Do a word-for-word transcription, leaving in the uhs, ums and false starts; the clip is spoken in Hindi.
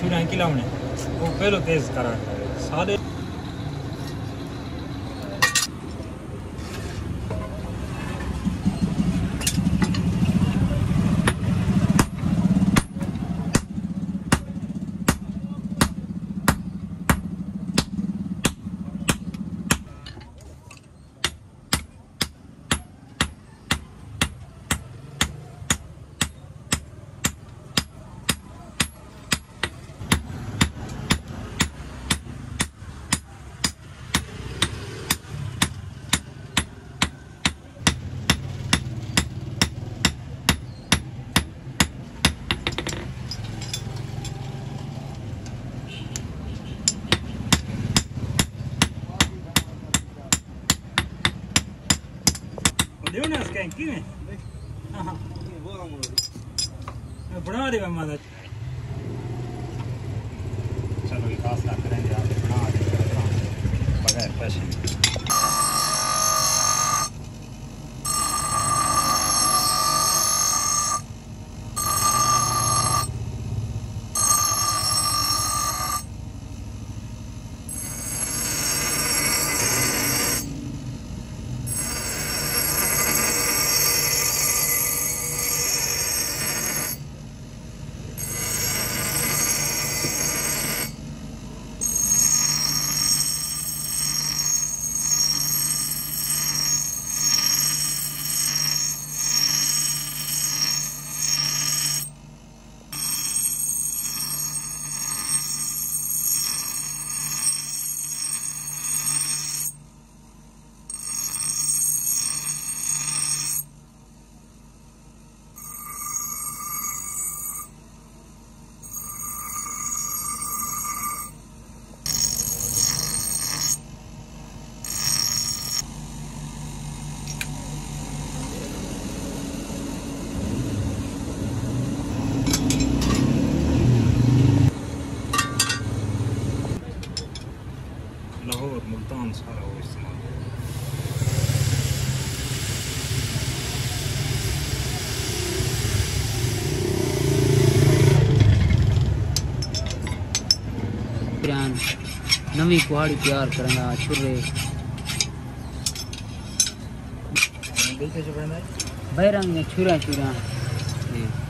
छुरा खिलाने वो पहले तेज करा सारे Dia nak scan kini. Aha. बना देगा मादा चलो ये खास ना करेंगे आप बना देंगे बगैर पैसे लाहौर मुल्तान सारा वो इस्तेमाल नवी कुहाड़ी तैयार करना छुरे बैरंग छुरा छुरा